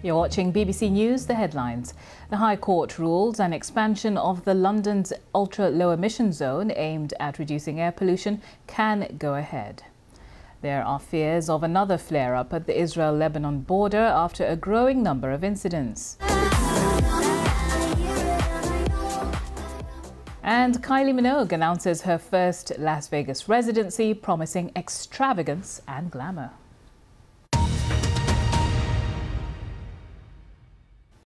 You're watching BBC News, the headlines. The High Court ruled an expansion of the London's ultra-low emission zone aimed at reducing air pollution can go ahead. There are fears of another flare-up at the Israel-Lebanon border after a growing number of incidents. And Kylie Minogue announces her first Las Vegas residency, promising extravagance and glamour.